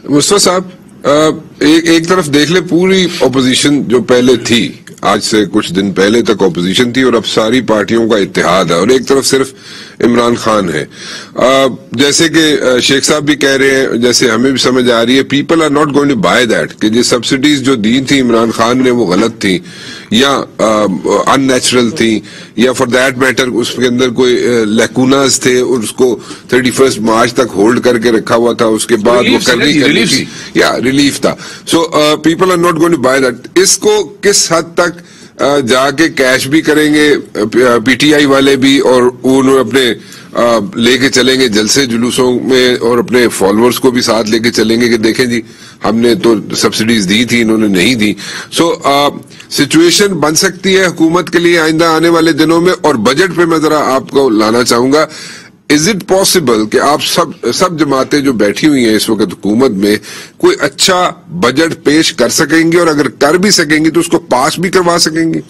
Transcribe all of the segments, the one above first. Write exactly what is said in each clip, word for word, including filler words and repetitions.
مصطفیٰ صاحب ایک ایک طرف دیکھ لے پوری اپوزیشن جو پہلے تھی، آج سے کچھ دن پہلے تک اپوزیشن تھی اور اب ساری پارٹیوں کا اتحاد ہے، اور ایک طرف صرف عمران خان ہے. جیسے کہ شیخ صاحب بھی کہہ رہے ہیں، جیسے ہمیں بھی سمجھ آ رہی ہے، people are not going to buy that کہ یہ سبسڈیز جو دی تھی عمران خان نے وہ غلط تھی یا ان نیچرل تھی، یا فار دیٹ میٹر اس کے اندر کوئی لیکوناز تھے اور اس کو تھرٹی فرسٹ مارچ تک ہولڈ کر کے رکھا ہوا تھا، اس کے بعد وہ کرنی کرنی تھی یا ریلیف تھا. So people are not going to buy that. اس کو کس حد تک جا کے کیش بھی کریں گے پی ٹی آئی والے بھی، اور انہوں اپنے لے کے چلیں گے جلسے جلوسوں میں، اور اپنے فالوورز کو بھی ساتھ لے کے چلیں گے کہ دیکھیں جی ہم نے تو سبسڈیز دی تھی، انہوں نے نہیں دی. سو سچویشن بن سکتی ہے حکومت کے لیے آئندہ آنے والے دنوں میں. اور بجٹ پہ میں ذرا آپ کو لانا چاہوں گا، از اٹ پاسبل کہ آپ سب سب جماعتیں جو بیٹھی ہوئی ہیں اس وقت حکومت میں کوئی اچھا بجٹ پیش کر سکیں گی، اور اگر کر بھی سکیں گی تو اس کو پاس بھی کروا سکیں گی؟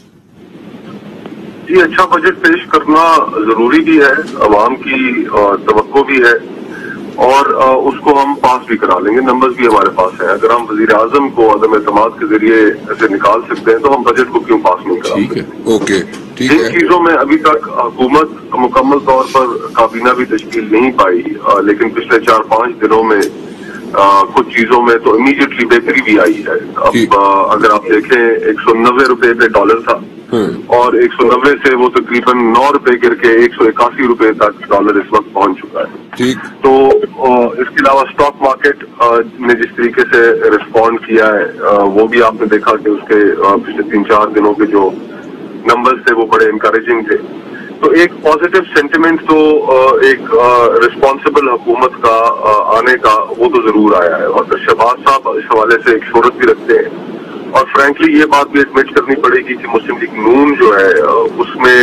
جی، اچھا بجٹ پیش کرنا ضروری بھی ہے، عوام کی توقع بھی ہے، اور اس کو ہم پاس بھی کرا لیں گے. نمبرز بھی ہمارے پاس ہیں. اگر ہم وزیر اعظم کو عدم اعتماد کے ذریعے ایسے نکال سکتے ہیں تو ہم بجٹ کو کیوں پاس نہیں کرا سکتے؟ اوکے، جن چیزوں میں ابھی تک حکومت مکمل طور پر کابینہ بھی تشکیل نہیں پائی، لیکن پچھلے چار پانچ دنوں میں کچھ چیزوں میں تو امیڈیٹلی بہتری بھی آئی ہے. اب اگر آپ دیکھیں ایک سو نوے روپے پہ ڈالر تھا، اور ایک سو نوے سے وہ تقریباً نو روپے گر کے ایک سو اکاسی روپے تک ڈالر اس وقت پہنچ چکا ہے. تو اس کے علاوہ اسٹاک مارکیٹ نے جس طریقے سے رسپونڈ کیا ہے وہ بھی آپ نے دیکھا کہ اس کے پچھلے تین چار دنوں کے جو نمبرز تھے وہ بڑے انکریجنگ تھے. تو ایک پازیٹیو سینٹیمنٹ تو ایک رسپانسبل حکومت کا آنے کا وہ تو ضرور آیا ہے. اور شہباز صاحب اس حوالے سے ایک شہرت بھی رکھتے ہیں، اور فرینکلی یہ بات بھی ایڈمٹ کرنی پڑے گی کہ مسلم لیگ نون جو ہے اس میں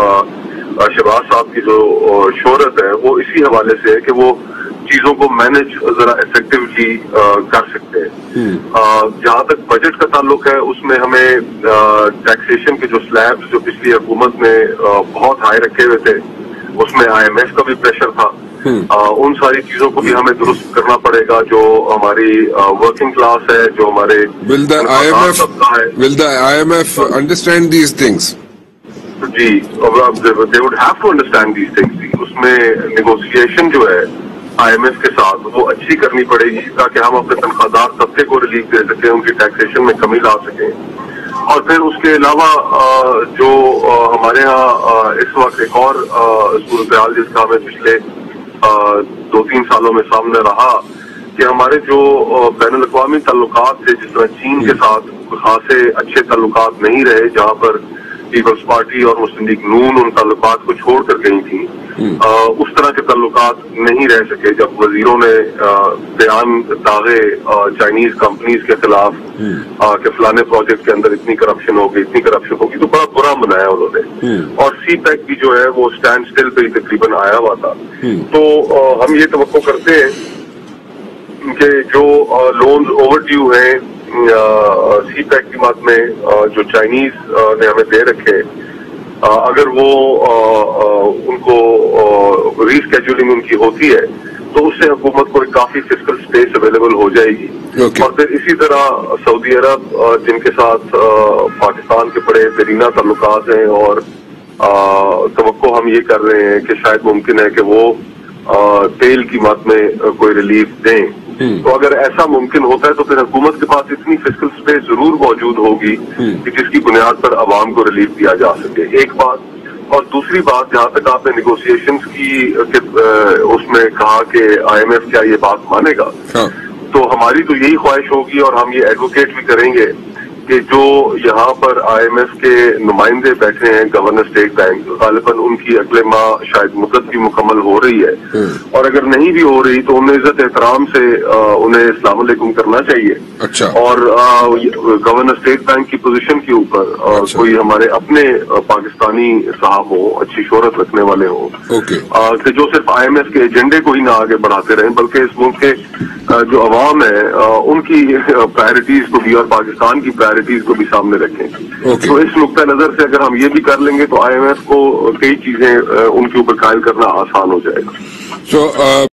شہباز صاحب کی جو شہرت ہے وہ اسی حوالے سے ہے کہ وہ چیزوں کو مینج ذرا افیکٹولی کر سکتے ہیں. جہاں تک بجٹ کا تعلق ہے اس میں ہمیں ٹیکسیشن کے جو سلیبز جو پچھلی حکومت نے بہت ہائی رکھے ہوئے تھے، اس میں آئی ایم ایف کا بھی پریشر تھا. ان ساری چیزوں کو بھی ہمیں درست کرنا پڑے گا. جو ہماری ورکنگ کلاس ہے، جو ہمارے Will the I M F Will the I M F understand these things? G, they would have to understand these things. اس میں نیگوسیشن جو ہے آئی ایم ایف کے ساتھ وہ اچھی کرنی پڑے گی تاکہ ہم اپنے تنخواہ دار طبقے کو ریلیف دے سکیں، ان کی ٹیکسیشن میں کمی لا سکیں. اور پھر اس کے علاوہ جو ہمارے ہاں اس وقت ایک اور صورتحال جس کا ہمیں پچھلے دو تین سالوں میں سامنے رہا کہ ہمارے جو بین الاقوامی تعلقات تھے، جس طرح چین کے ساتھ خاصے اچھے تعلقات نہیں رہے، جہاں پر پیپلز پارٹی اور مسلم لیگ نون ان تعلقات کو چھوڑ کر گئی تھیں، اس طرح کے تعلقات نہیں رہ سکے جب وزیروں نے بیان داغے چائنیز کمپنیز کے خلاف کہ فلانے پروجیکٹ کے اندر اتنی کرپشن ہوگی اتنی کرپشن ہوگی تو بڑا برا منایا انہوں نے. اور سی پیک بھی جو ہے وہ اسٹینڈ اسٹل پہ ہی تقریباً آیا ہوا تھا. تو ہم یہ توقع کرتے ہیں کہ جو لونز اوور ڈیو ہیں سی پیک کی بات میں جو چائنیز نے ہمیں دے رکھے، اگر وہ ان کو ری اسکیجولنگ ان کی ہوتی ہے تو اس سے حکومت کو ایک کافی فسکل اسپیس اویلیبل ہو جائے گی. اور پھر اسی طرح سعودی عرب جن کے ساتھ پاکستان کے بڑے دیرینہ تعلقات ہیں، اور توقع ہم یہ کر رہے ہیں کہ شاید ممکن ہے کہ وہ تیل کی مت میں کوئی ریلیف دیں. تو اگر ایسا ممکن ہوتا ہے تو پھر حکومت کے پاس اتنی فسکل اسپیس ضرور موجود ہوگی کہ جس کی بنیاد پر عوام کو ریلیف دیا جا سکے. ایک بات. اور دوسری بات، جہاں تک آپ نے نیگوسیشنز کی اس میں کہا کہ آئی ایم ایف کیا یہ بات مانے گا، تو ہماری تو یہی خواہش ہوگی اور ہم یہ ایڈوکیٹ بھی کریں گے کہ جو یہاں پر آئی ایم ایف کے نمائندے بیٹھے ہیں گورنر اسٹیٹ بینک، غالباً ان کی اگلے ماہ شاید مدت بھی مکمل ہو رہی ہے، اور اگر نہیں بھی ہو رہی تو انہیں عزت احترام سے انہیں السلام علیکم کرنا چاہیے. اور گورنر اسٹیٹ بینک کی پوزیشن کے اوپر کوئی ہمارے اپنے پاکستانی صاحب ہوں، اچھی شہرت رکھنے والے ہوں، کہ جو صرف آئی ایم ایف کے ایجنڈے کو ہی نہ آگے بڑھاتے رہیں بلکہ اس ملک کے جو عوام ہے ان کی پرائرٹیز کو بھی اور پاکستان کی پرائرٹیز کو بھی سامنے رکھیں. تو اس نقطۂ نظر سے اگر ہم یہ بھی کر لیں گے تو آئی ایم ایف کو کئی چیزیں ان کے اوپر قائل کرنا آسان ہو جائے گا.